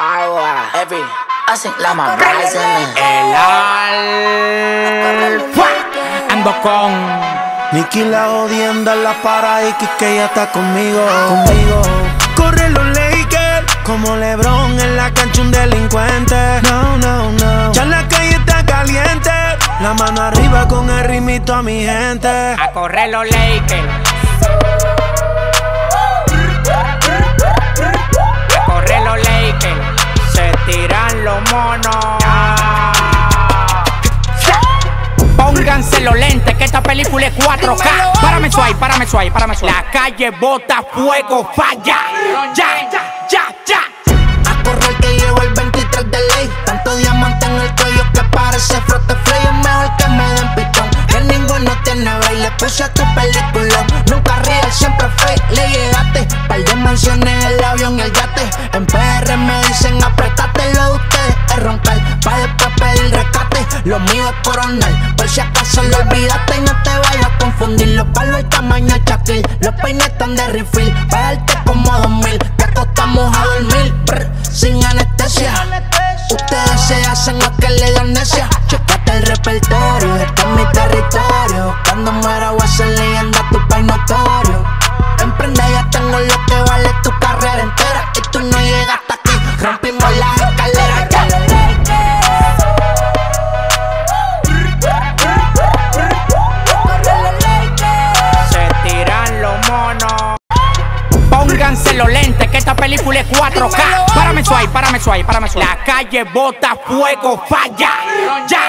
agua, every, hacen la mamá. El alfa. Ando con Nicky la odienda en la para y que ella está conmigo. Corre los Lakers como LeBron en la cancha un delincuente. No. Ya la calle está caliente. La mano arriba con el ritmito a mi gente. a correr los Lakers. A correr los Lakers. Se tiran los monos. Pónganse los lentes que esta película es 4K. Párame suave. La calle bota fuego, falla. Ya. A correr que llevo el 23 de ley. Tanto diamante en el cuello que parece frote flay. Es mejor que me den pitón, que ninguno tiene baile. Puse a tu película, nunca real, siempre fake. Le llegaste, par de mansiones, el avión y el yate. En PR me dicen apretate, lo de ustedes es roncar, pa' después pedir rescate. Lo mío es coronal, por si acaso lo olvidaste. Y no te vayas a confundir, los palos el tamaño de Shaquille. Los peines están de refill, pa' darte como 2000. Te acostamos a dormir, sin anestesia. Ustedes se hacen lo que le dan necia. Checate el repertorio, este es mi territorio. Cuando muera voy a ser leyenda, tu país notorio. Emprende, ya tengo lo que vale tu carrera entera. Y tú no llegas hasta aquí, rompimos las escaleras. Se tiran los monos. Pónganse los lentes que esta película es 4K. Párame suave. La calle bota fuego, falla. Ya.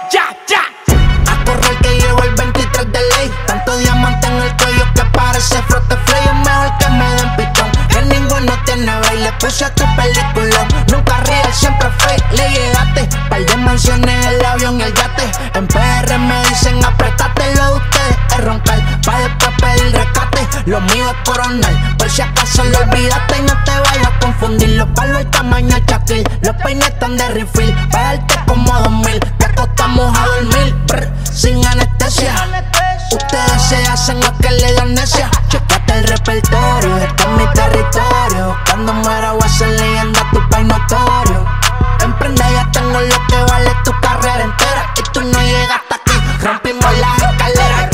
A correr que llevo el 23 de ley. Tanto diamante en el cuello que parece frote flay. Es mejor que me den pitón, que ninguno tiene baile. Puse a tu película, nunca real, siempre fake. Le llegaste, par de mansiones, el avión y el yate. En PR me dicen apretate, lo de ustedes es roncar, pa' después pedir rescate. Lo mío es coronal, por si acaso lo olvidaste. Y no te vayas a confundir, los palos el tamaño de Shaquille. Los peines están de refill, pa' darte como 2000. Te acostamos a dormir, sin anestesia. Ustedes se hacen lo que le dan necia. Checate el repertorio, este es mi territorio. Cuando muera voy a ser leyenda, tu país notorio. Emprende, ya tengo lo que vale tu carrera entera. Y tú no llegas hasta aquí, rompimos las escaleras.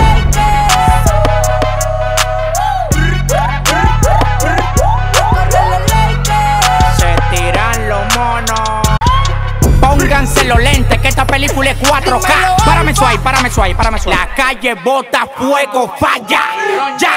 Se tiran los monos. Pónganse los lentes que esta película es 4K. Párame suave. La calle bota fuego, falla. Ya.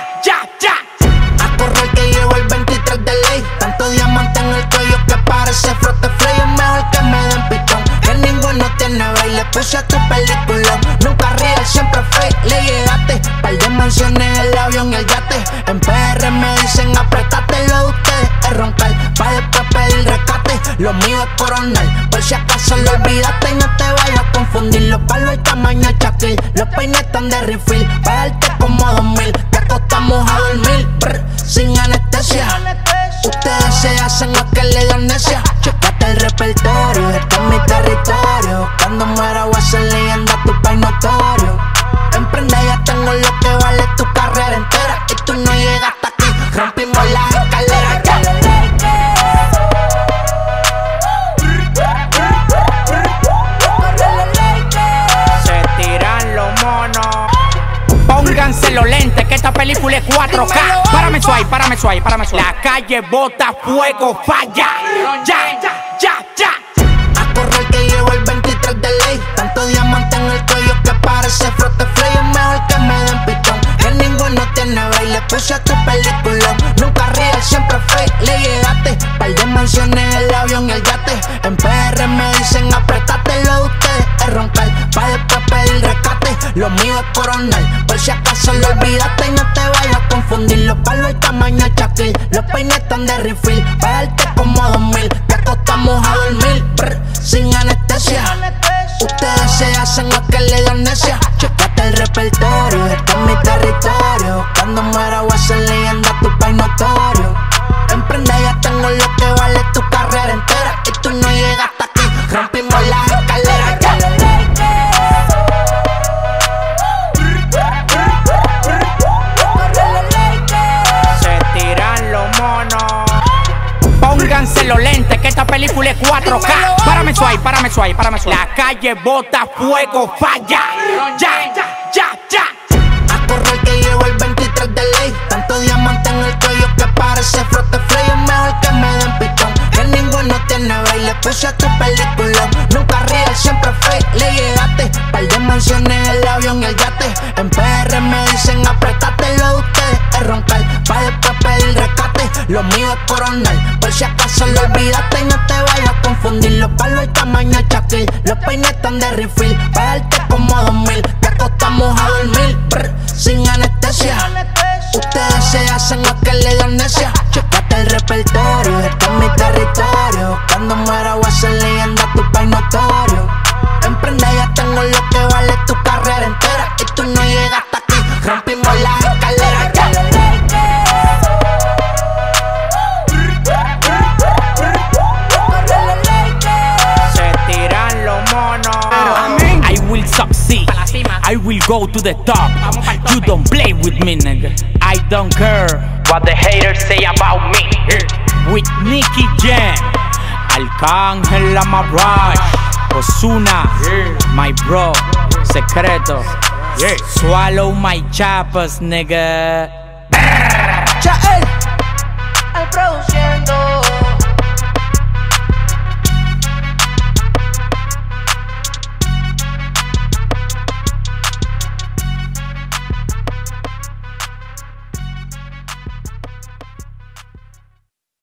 A correr que llevo el 23 de ley. Tanto diamante en el cuello que parece frote flay. Es mejor que me den pitón, que ninguno tiene baile. Puse a tu película, nunca real, siempre fake. Le llegaste, par de mansiones, el avión y el yate. En PR me dicen apretate, lo de ustedes es roncar, pa' después pedir rescate. Lo mío es coronal, por si acaso lo olvidaste. Y no te vayas a confundir, los palos el tamaño de Shaquille. Los peines están de refill, pa' darte como 2000. Te acostamos a dormir, sin anestesia. Ustedes se hacen lo que le dan necia. Checate el repertorio, este es mi territorio. Cuando muera voy a ser leyenda, tu país notorio. Emprende, ya tengo lo que vale tu carrera entera. Y tú no llegas hasta aquí, rompimos las escaleras. Se tiran los monos. Pónganse los lentes que esta película es 4K. Párame suave. La calle bota fuego, falla. Ya. A correr que llevo el 23 de ley. Tanto diamante en el cuello que parece frote flay. Es mejor que me den pitón, que ninguno tiene baile. Puse a tu película, nunca real, siempre fake. Le llegaste, par de mansiones, el avión y el yate. En PR me dicen apretate, lo de ustedes es roncar, pa' después pedir rescate. Lo mío es coronal, por si acaso lo olvidaste. Y no te vayas a confundir, los palos el tamaño de Shaquille. Los peines están de refill, pa' darte como 2000. Te acostamos a dormir, sin anestesia. Ustedes se hacen lo que le dan necia. Checate el repertorio, este es mi territorio. Cuando muera voy a ser leyenda, tu país notorio. Emprende, ya tengo lo que vale tu carrera entera. Y tú no llegas hasta aquí, rompimos las escaleras. Pónganse los lentes, que esta película es 4K. Párame suave, párame suave, párame suave. La calle bota fuego, falla. Ya, ya, ya, ya. A correr que llevo el 23 de ley. Tanto diamante en el cuello que parece frote flay. Es mejor que me den pitón, que ninguno tiene baile. Puse a tu película, nunca real, siempre fake. Le llegaste, par de mansiones, el avión y el yate. En PR me dicen apretate, lo de ustedes es roncar, pa' después pedir rescate. Lo mío es coronal, por si acaso lo olvidaste. Y no te vayas a confundir, los palos el tamaño Shaquille. Los peines están de refill, pa' darte como 2000. Te acostamos a dormir, sin anestesia. Ustedes se hacen lo que le dan necia. Checate el repertorio, este es mi territorio. Cuando muera voy a ser leyenda, tu país notorio. Emprende, ya tengo lo que vale tu carrera entera. Y tú no llegaste aquí, rompimos las escaleras. Se tiran los monos. I will succeed, I will go to the top. You don't play with me, nigga. I don't care what the haters say about me. With Nicky Jam, Arcángel Amarush, Ozuna, my bro, Secreto. Swallow my chapas, nigga. Chael, al produciendo.